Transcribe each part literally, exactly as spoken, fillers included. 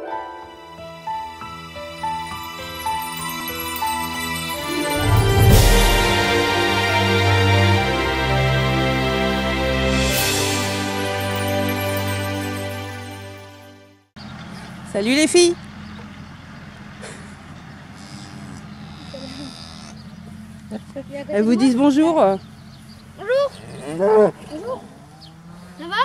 Salut les filles. Elles vous disent bonjour. Bonjour. Bonjour. Ça va?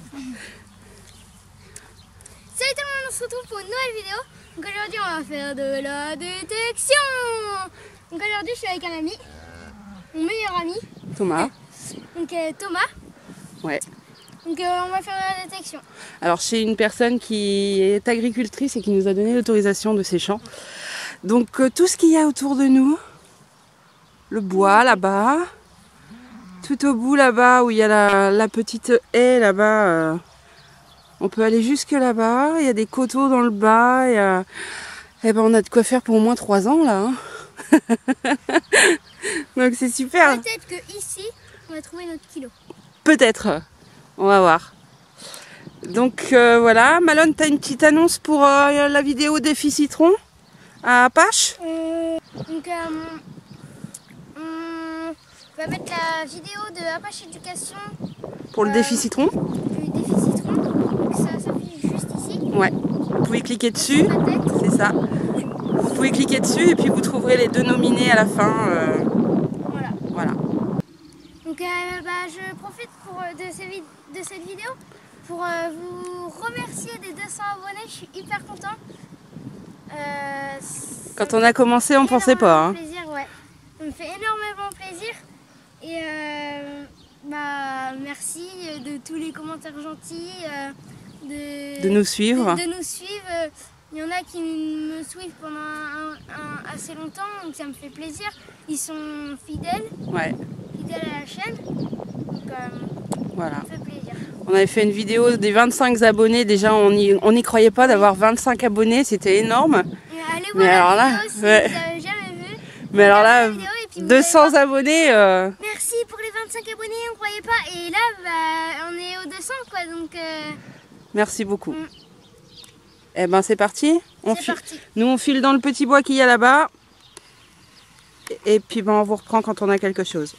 Salut tout le monde, on se retrouve pour une nouvelle vidéo. Donc aujourd'hui on va faire de la détection. Donc aujourd'hui je suis avec un ami, mon meilleur ami. Thomas. Donc euh, Thomas. Ouais. Donc euh, on va faire la détection. Alors chez une personne qui est agricultrice et qui nous a donné l'autorisation de ces champs. Donc euh, tout ce qu'il y a autour de nous, le bois là-bas, tout au bout là-bas où il y a la, la petite haie là-bas, euh, on peut aller jusque là-bas, il y a des coteaux dans le bas, et, euh, et ben on a de quoi faire pour au moins trois ans là. Hein. Donc c'est super. Peut-être que ici on va trouver notre kilo. Peut-être. On va voir. Donc euh, voilà, Malone, tu as une petite annonce pour euh, la vidéo défi citron à Apache. Euh, donc euh, on va mettre la vidéo de Apache Éducation Pour le euh, défi citron. du défi citron. Donc ça s'affiche juste ici. Ouais. Vous pouvez cliquer dessus. Sur ma tête. C'est ça. Vous pouvez cliquer dessus et puis vous trouverez les deux nominés à la fin. Euh, Voilà. voilà. Donc euh, bah, je profite pour, euh, de, ces vid- de cette vidéo pour euh, vous remercier des deux cents abonnés. Je suis hyper content. Euh, Quand on a commencé, on pensait pas. Hein. Plaisir, ouais. Ça me fait énormément plaisir. Et euh, bah, merci de tous les commentaires gentils, euh, de, De nous suivre. De, de nous suivre. Il y en a qui me suivent pendant un, un, assez longtemps, donc ça me fait plaisir. Ils sont fidèles, Ouais. fidèles à la chaîne. Donc euh, Voilà. ça me fait plaisir. On avait fait une vidéo des vingt-cinq abonnés. Déjà, on n'y on n'y croyait pas d'avoir vingt-cinq abonnés. C'était énorme. Et allez voir Mais la alors là, vidéo si ouais. vous n'avez jamais vu. Mais alors là, Regardez la vidéo et puis vous deux cents allez voir. abonnés. Euh... Merci pour les vingt-cinq abonnés, on ne croyait pas. Et là, bah, on est aux deux cents quoi. Donc, euh, Merci beaucoup. Mm. Eh ben c'est parti. On c'est file- parti. Nous on file dans le petit bois qu'il y a là-bas. Et puis ben, on vous reprend quand on a quelque chose.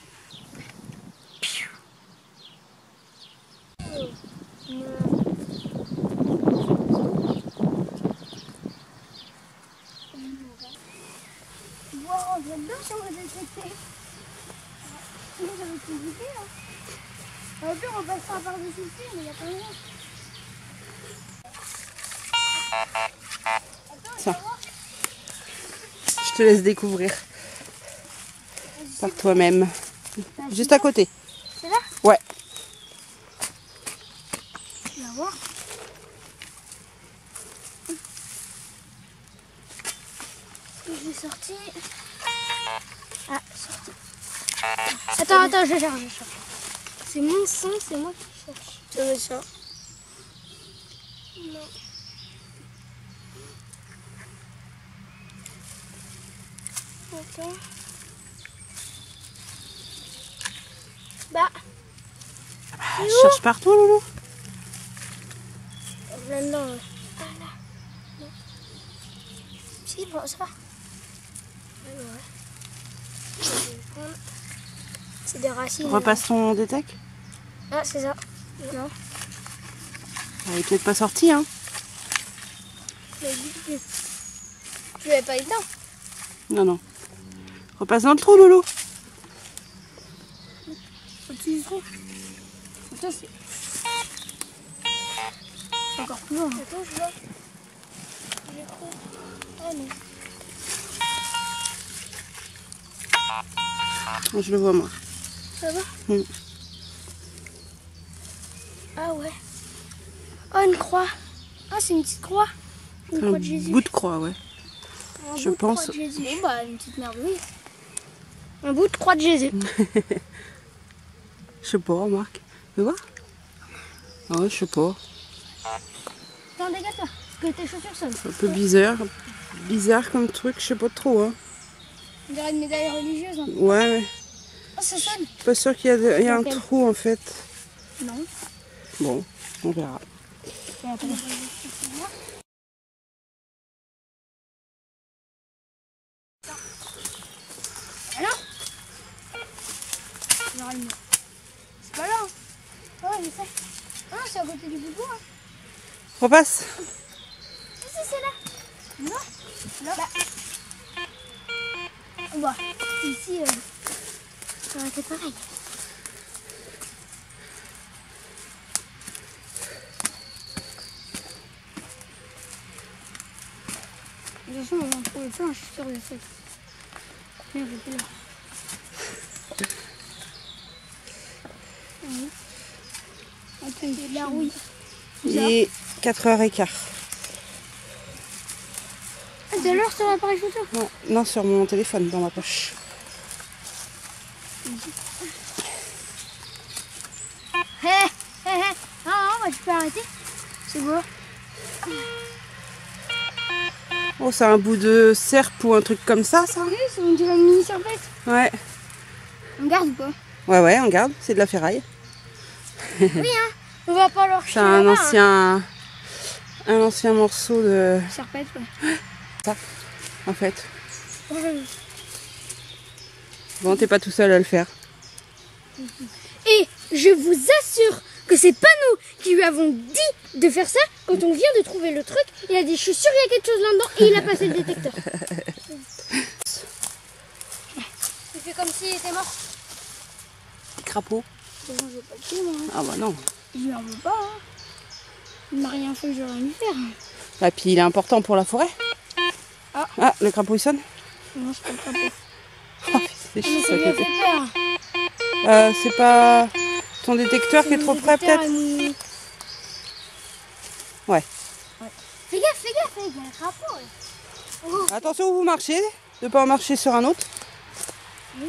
Wow, j'adore ça, on va détecter. Ça va être compliqué là. Au pire, on passera par-dessus le fil, mais il n'y a pas rien. Tiens. Je te laisse découvrir par toi-même. Juste à côté. C'est là? Ouais. Tu vas voir. Je l'ai sorti. Ah, sorti. Attends, attends, je cherche, je cherche. C'est mon son, c'est moi qui cherche. Tu veux ça? Non. Attends. Bah. Je cherche partout, Loulou. Là-dedans, ouais. Ah là. Non. Si, bon, ça va. Ouais, ouais. C'est des racines. Repasse ton détec. Ah, c'est ça. Non. Elle est peut-être pas sortie, hein. Tu l'avais pas eu dedans? Non, non. Repasse dans le trou, Loulou. Au-dessus du trou. Attends, c'est... C'est encore plus loin. Attends, je vois. J'ai trop... Ah non. Je le vois, moi. Ça va? Mm. Ah ouais. Oh, une croix. Ah, c'est une petite croix. Une croix Un de Jésus. bout de croix, ouais. Un je bout de pense. croix de Jésus. Bon, bah, une petite merde, oui. Un bout de croix de Jésus. Je sais pas, Marc. Tu vois? Ah ouais, je sais pas. Attends, dégage-toi, parce que tes chaussures sonnent. Un peu bizarre. Bizarre comme truc, je sais pas trop, hein. On dirait une médaille religieuse. Hein. Ouais, ouais. Oh, ça sonne. Pas sûr qu'il y a, de- il y a un Lequel? trou, en fait. Non. Bon, on verra. Et attends. côté du bout. Hein. Repasse. Si, si, c'est là. Non. Là. Bah. Bah, ici, euh, ça aurait été pareil. De toute façon, on va en trouver plein, je suis sûre de ça. Merde, c'est là. Oui. Attends, il y a de la rouille. Il est quatre heures quinze. Ah, de l'heure sur l'appareil photo? Non, non, sur mon téléphone, dans ma poche. Hé, hé, hé. Non, non, bah, tu peux arrêter. C'est beau. Oh, c'est un bout de serpe ou un truc comme ça, ça? Oui, c'est on dirait une mini serpette. Ouais. On garde ou pas? Ouais, ouais, on garde. C'est de la ferraille. Oui, hein. On va pas leur C'est un là-bas, ancien, hein. un ancien morceau de serpette, ouais. ça, en fait. Ouais. Bon, t'es pas tout seul à le faire. Et je vous assure que c'est pas nous qui lui avons dit de faire ça. Quand on vient de trouver le truc, il a dit je suis sûr qu'il y a quelque chose là-dedans et il a passé le détecteur. Il fait comme s'il était mort. Crapaud. Bon, je vais pas le tuer, moi. Ah bah non. Je lui en veux pas. Hein. Il m'a rien fait que j'aurais dû faire. Et puis il est important pour la forêt. Ah, ah le crapaud il sonne. Non, c'est pas le crapaud. Oh, c'est Mais chiant, ça lui a fait peur. euh, C'est pas ton détecteur qui est trop près peut-être. Nous... Ouais. ouais. Fais gaffe, fais gaffe, il y a un crapaud. Ouais. Oh. Attention où vous marchez, de pas en marcher sur un autre. Oui.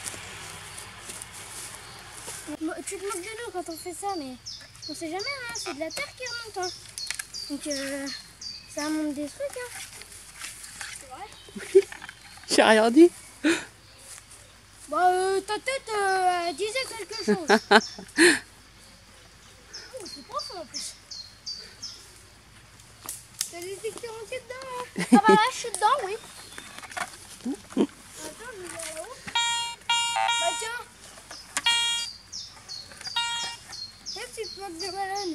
Tu te moques de nous quand on fait ça, mais on sait jamais, hein, c'est de la terre qui remonte. Hein. Donc euh, ça remonte des trucs. Hein. C'est vrai. Oui, j'ai rien dit. Bah euh, ta tête euh, elle disait quelque chose. Oh, c'est profond en plus. T'as des détecteurs entiers dedans hein. Ah bah là je suis dedans, oui. Attends, je vais voir là-haut. Bah tiens. La petite moque de baleine.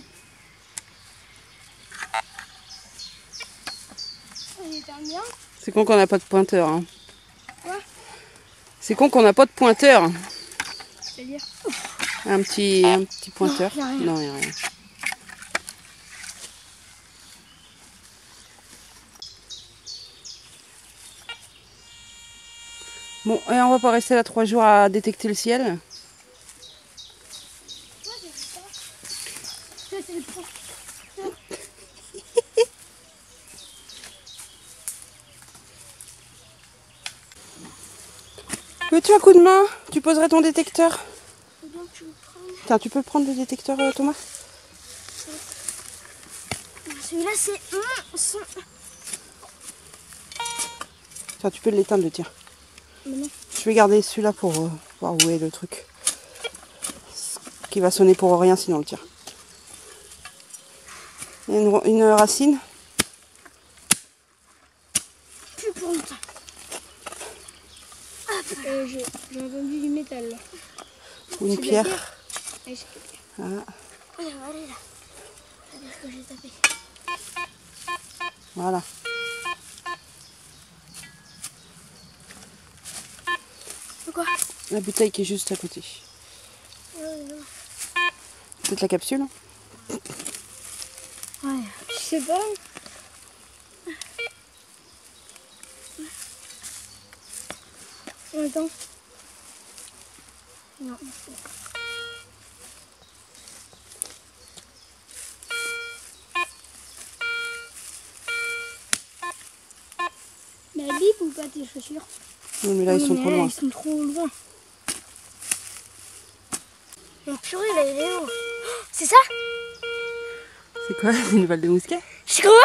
Il est un bien. C'est con qu'on n'a pas de pointeur. Hein. Quoi? C'est con qu'on n'a pas de pointeur. C'est-à-dire Un petit, un petit pointeur. Non, y a rien. Non, il n'y a rien. Bon, et on va pas rester là trois jours à détecter le ciel. Moi j'ai vu ça. Ça c'est le point. Veux-tu un coup de main? Tu poserais ton détecteur. Faut bien que tu le prennes. Tiens, tu peux prendre le détecteur, euh, Thomas? Celui-là c'est mon son. Tiens, tu peux l'éteindre, le tien. Mais non. Je vais garder celui-là pour euh, voir où est le truc. Qui va sonner pour rien sinon le tien. Il y a une, une racine. Plus pour longtemps. Euh, j'ai entendu du métal là. Ou une C'est de la pierre. pierre. Allez, Voilà. allez, allez là. Ça veut dire que j'ai tapé. Voilà. Quoi? La bouteille qui est juste à côté. euh, non. Peut-être la capsule. Ouais, je sais pas. Attends. Non. Mais elle bip ou pas tes chaussures? Non mais là ils Oui, sont mais trop là, loin. Ils sont trop loin. Mon purée là il est où? C'est ça? C'est quoi? C'est une balle de mousquet? C'est quoi?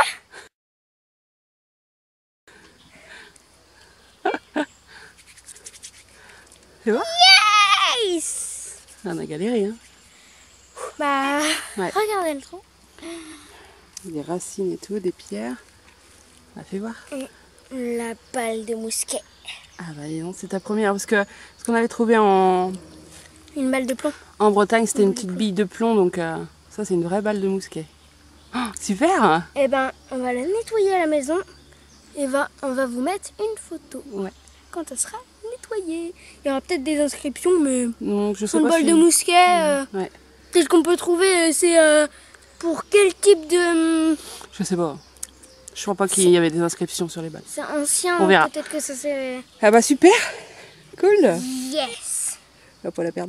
C'est bon? Yes! On a galéré hein. Bah, Ouais. regardez le trou. Des racines et tout, des pierres. On a fait voir. La balle de mousquet. Ah bah non, c'est ta première parce que ce qu'on avait trouvé en, Une balle de plomb. en Bretagne c'était Une une balle de petite plomb. bille de plomb donc euh, Ça, c'est une vraie balle de mousquet. Oh, super. Et ben, on va la nettoyer à la maison et va, on va vous mettre une photo. Ouais. Quand elle sera nettoyée. Il y aura peut-être des inscriptions, mais Donc, je sais une pas balle si... de mousquet, euh, Ouais. peut-être qu'on peut trouver, euh, c'est euh, pour quel type de... hum, Je sais pas. Je crois pas qu'il y avait des inscriptions sur les balles. C'est ancien, On verra. peut-être que ça c'est... Ah bah super. Cool. Yes. On va pas la perdre.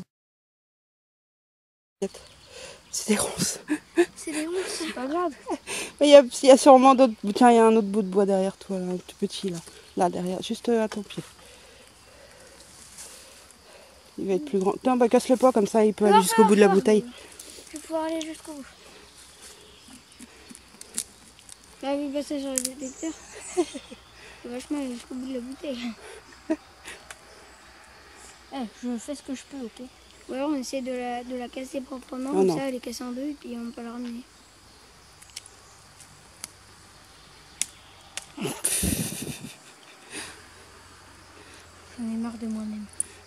C'est des ronces. C'est des ronces, c'est pas grave. Il y, a, il y a sûrement d'autres... Tiens, il y a un autre bout de bois derrière toi, là, un tout petit là. Là, derrière, juste à ton pied. Il va être plus grand. Tiens, bah casse-le pas, comme ça il peut aller jusqu'au bout de la bouteille. Je vais pouvoir aller jusqu'au bout. Là, vu passer sur le détecteur, c'est vachement aller jusqu'au bout de la bouteille. Eh, je fais ce que je peux, ok? Ou alors on essaie de la, de la casser proprement, Oh comme non. ça elle est cassée en deux et puis on peut la ramener. J'en ai marre de moi-même.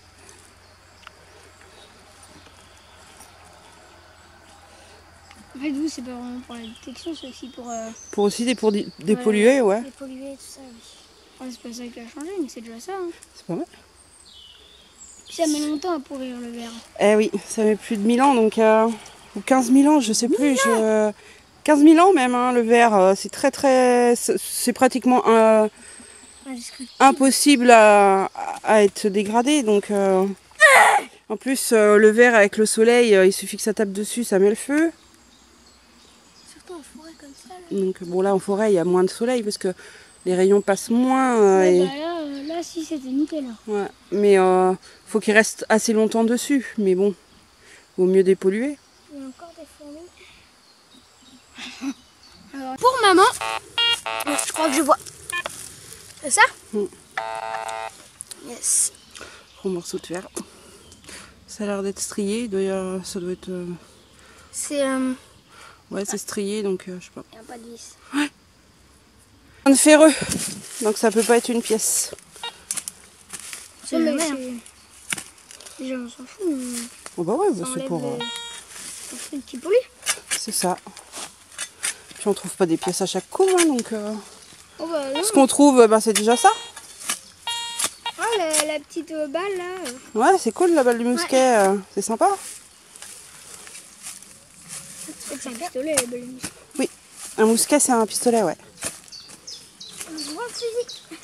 En fait, vous, c'est pas vraiment pour la détection, c'est aussi pour... Euh, Pour aussi des pour dépolluer, ouais. dépolluer et tout ça, oui. Enfin, c'est pas ça qui a changé, mais c'est déjà ça. Hein. C'est pas mal. Ça met longtemps à pourrir le verre. Eh oui, ça met plus de mille ans, donc... Euh, ou quinze mille ans, je sais plus. Je... quinze mille ans même, hein, le verre. euh, C'est très très... C'est pratiquement euh, impossible à, à être dégradé, donc... Euh, en plus, euh, le verre avec le soleil, euh, il suffit que ça tape dessus, ça met le feu. Surtout en forêt comme ça. Là. Donc bon, là en forêt, il y a moins de soleil parce que les rayons passent moins. Euh, Ouais, et... bah là, euh, là, si c'était nickel. Là. Ouais. Mais euh, faut qu'il reste assez longtemps dessus. Mais bon, vaut mieux dépolluer. Il y a encore des fourmis. Alors, pour maman, je crois que je vois. C'est ça? Mm. Yes. Gros morceau de verre. Ça a l'air d'être strié. D'ailleurs, ça doit être. Euh... C'est. Euh... Ouais, c'est strié, donc euh, je sais pas. Il n'y a pas de vis. Ouais. Un ferreux. Donc ça peut pas être une pièce. C'est mais c'est... Déjà, on s'en fout. Mais... Oh bah ouais, ça bah c'est enlève pour. le... Euh... le truc qui pollue. C'est ça. Puis on trouve pas des pièces à chaque coup, hein, donc. Euh... Oh bah non. Ce qu'on trouve, bah, c'est déjà ça. Ah, la, la petite euh, balle là. euh. Ouais, c'est cool la balle du mousquet, euh, c'est sympa. C'est un pistolet, la balle de mousquet. Oui, un mousquet c'est un pistolet, ouais. On voit un fusil.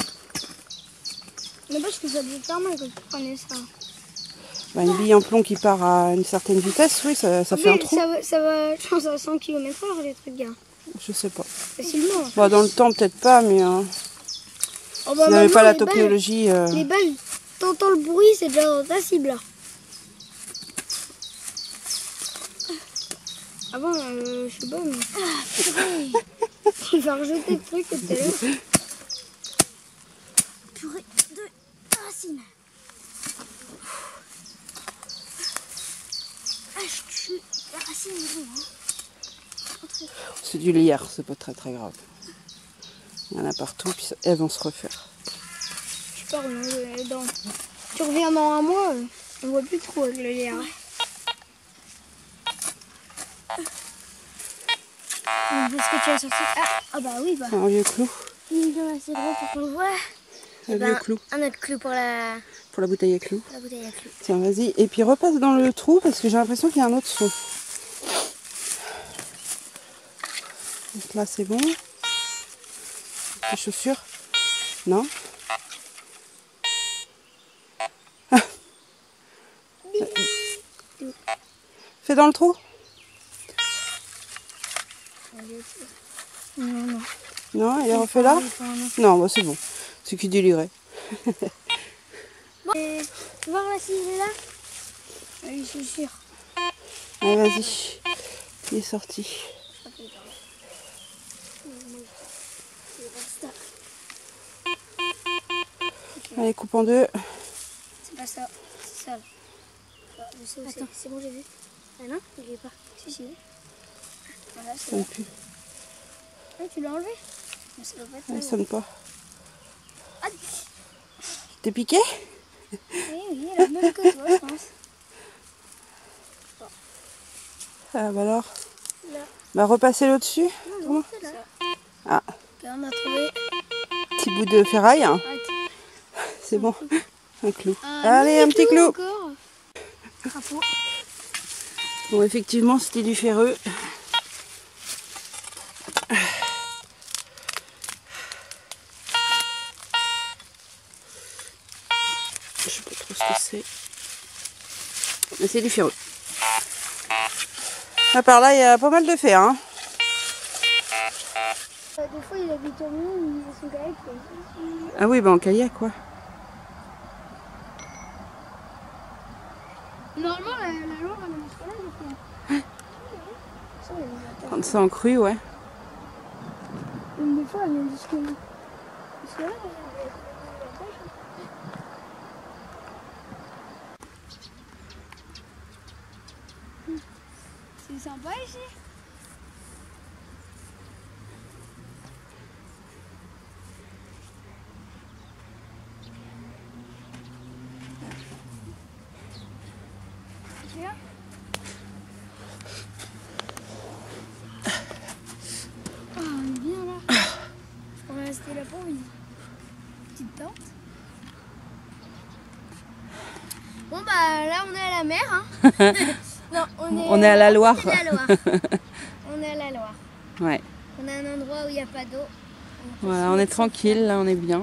Mais parce que ça devait faire mal quand tu prenais ça. Bah, une bille en plomb qui part à une certaine vitesse, oui, ça, ça fait Oui, un trou. Ça va, ça va, je pense à cent kilomètres heure les trucs, gars. Je sais pas. Facilement. En Bah, dans le temps, peut-être pas, mais euh, Oh bah si on n'avait pas la les balles- technologie. Euh... Les balles, t'entends le bruit, c'est déjà dans ta cible là. Avant, euh, je sais pas, mais. Ah, purée. Il va rejeter le truc tout à l'heure. Purée de racines. Ah, je tue la racine, bon, hein. C'est du lierre, c'est pas très très grave. Il y en a partout, puis ça- elles vont se refaire. Je pars dans, dans... Tu reviens dans un mois, euh, on voit plus trop avec le lierre. Est-ce que tu as sorti ah, ah bah oui, bah. Un vieux clou, Il est assez gros pour qu'on le voit. un Eh vieux ben, clou un autre clou pour la, pour la bouteille à clous. la bouteille à clous. Tiens, vas-y. Et puis repasse dans le trou parce que j'ai l'impression qu'il y a un autre son. Donc là, c'est bon. Les chaussures? Non? Ah. Fais dans le trou? Non, non. Non, il est refait là? Non, bah c'est bon. C'est qui délirait. Bon, et, tu vois là s'il est là? Oui, je suis sûre. Allez, vas-y. Il est sorti. Allez, coupe en deux. C'est pas ça, c'est ça. Attends, c'est bon, j'ai vu. Ah non, il est pas. Si, si. Voilà, c'est Ça bon. ne pue. Ah, tu l'as enlevé? Mais ça doit pas être Elle là. sonne pas. Ah, T'es piqué? oui, oui, elle a le même que toi, je pense. Ah bah alors. Là. Bah repassez l'eau dessus. Non, non, c'est là. Ah. Okay, on a trouvé. Petit bout de ferraille. Ah, C'est bon. Un clou. Ah, Allez, un petit clou. Encore. Crapaud. Bon, effectivement, c'était du ferreux. Je sais pas trop ce que c'est. Mais c'est du ferreux. Ah, par là, il y a pas mal de fer. Hein. Des fois, il habite au monde, ils sont kayak. Ah oui, bah en kayak, quoi. Normalement, la, la Loire, elle ne marche pas là. Donc, Quand c'est en crue, ouais. une des fois, elle vient jusque là. Jusque là, elle c'est sympa ici. C'est bien. Ah, on est bien là. On va rester là pour une petite tente. Bon bah là on est à la mer. Hein. Non, on est, On est à la Loire. On est à la Loire. On est à la Loire. Ouais. On a un endroit où il n'y a pas d'eau. Voilà, on est tranquille, là, on est bien.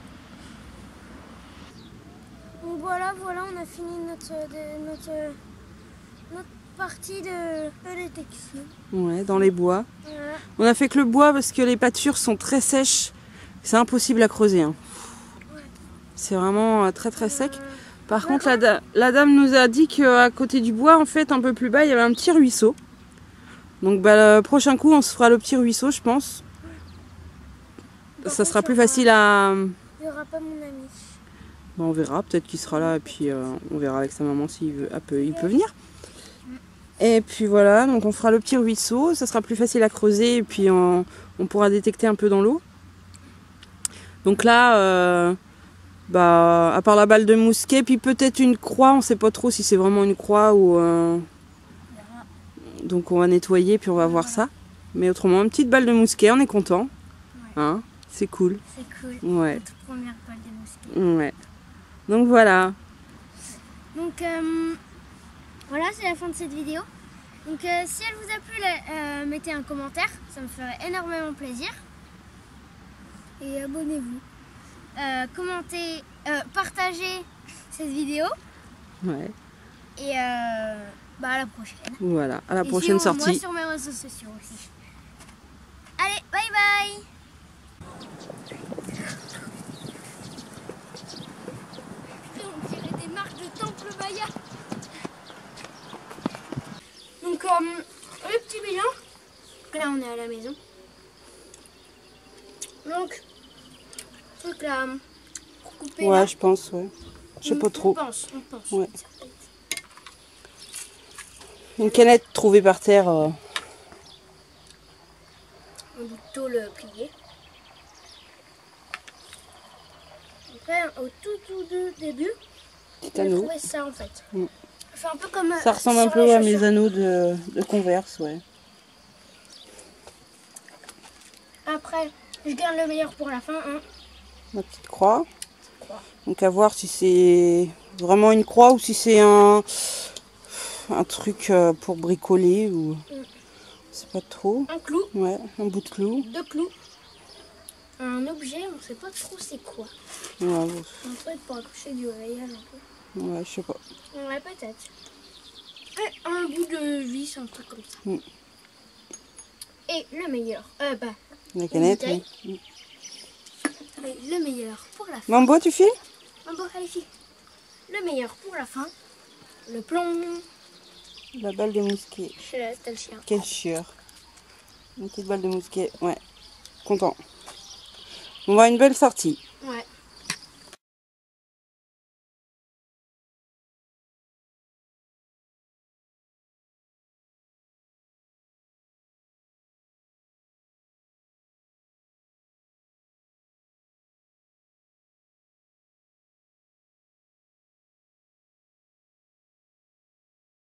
Donc voilà, voilà, on a fini notre, de, notre, notre partie de, de détection. Ouais, dans les bois. Voilà. On a fait que le bois parce que les pâtures sont très sèches. C'est impossible à creuser. Hein. Ouais. C'est vraiment euh, très très sec. Euh, Par ouais, contre, la, da la dame nous a dit qu'à côté du bois, en fait, un peu plus bas, il y avait un petit ruisseau. Donc bah, le prochain coup, on se fera le petit ruisseau, je pense. Par Ça contre, sera plus il y aura- facile à... Il n'y aura pas mon ami. Bon, on verra, peut-être qu'il sera là et puis euh, on verra avec sa maman s'il veut, ah, peut, il peut venir. Et puis voilà, donc on fera le petit ruisseau, ça sera plus facile à creuser et puis on, on pourra détecter un peu dans l'eau. Donc là, euh, bah, à part la balle de mousquet, puis peut-être une croix, on sait pas trop si c'est vraiment une croix ou... Euh... Donc on va nettoyer puis on va voir ça. Mais autrement, une petite balle de mousquet, on est content. Hein, c'est cool. C'est cool. Ouais. Notre première balle de mousquet. Ouais. Donc voilà. Donc euh, voilà, c'est la fin de cette vidéo. Donc euh, si elle vous a plu, la- euh, mettez un commentaire, ça me ferait énormément plaisir. Et abonnez-vous. Euh, commentez, euh, partagez cette vidéo. Ouais. Et euh, bah à la prochaine. Voilà, à la Et prochaine suivez-moi sortie. sur mes réseaux sociaux aussi. Allez, bye bye. On dirait des marques de Temple Maya. Donc euh, le petit bilan. Là on est à la maison. Donc truc là pour couper. Ouais, là. je pense, ouais. Je sais On- pas On trop. pense, on pense. Ouais. Une canette trouvée par terre. euh, On dit tôt le plier. Après, au tout tout de début, Petit j'ai anneau. trouvé ça en fait. Mm. Ça fait un peu comme. Ça ressemble un peu à mes anneaux de, de Converse, ouais. Après, je garde le meilleur pour la fin. Hein. Ma petite croix. Croix. Donc à voir si c'est vraiment une croix ou si c'est un, un truc euh, pour bricoler ou... Mm. C'est pas trop. Un clou, Ouais, un bout de clou. deux clous, un objet, on sait pas trop c'est quoi. Ouais, bon, Un truc pour accrocher du voyage un peu. ouais, je sais pas. Ouais, peut-être. Et un bout de vis, un truc comme ça. Mm. Et le meilleur, euh, bah, La canette, bouteille. ouais. et le meilleur pour la fin. Mambo, tu files? Un beau allez-y. Le meilleur pour la fin. Le plomb. La balle de mousquet. Je laisse le chien. Quelle chieur. Une petite balle de mousquet, ouais. Content. On va une belle sortie.